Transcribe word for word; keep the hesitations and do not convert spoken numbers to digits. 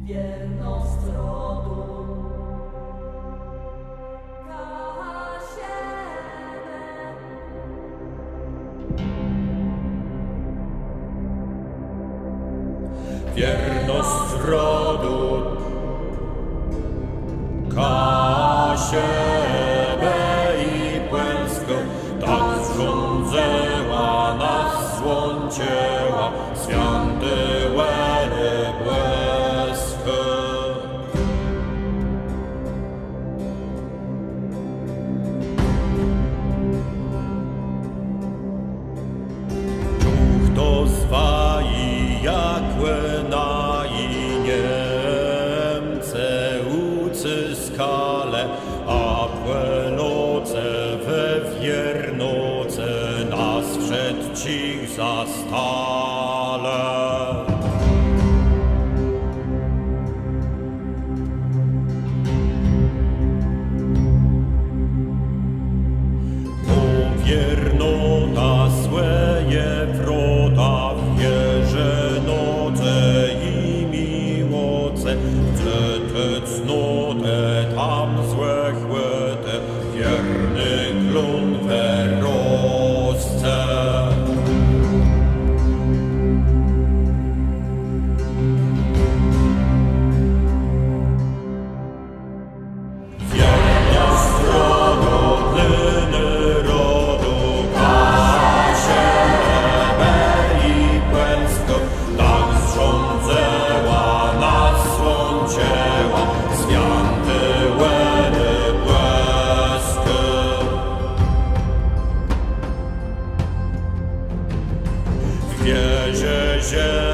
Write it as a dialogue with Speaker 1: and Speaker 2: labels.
Speaker 1: wierność rodu.
Speaker 2: Wierność rodu Kasiebę i Płelską, tak zrządzała nas złącieła, święty łeny błeskie. Czuch to zwai jakłe na i Niemce ucyskale, a płenoce we wiernoce nas przed cich zastale. Wiernota słeje wrota, wierze noce i miłoce, te te cnotę tam złe chłete, wierny klątwę rozce. Wierność rodu, plyny rodu, Kasiebę i Płelską, tak zrządzała nas złącieła, święty łeny błeskie. W wiezie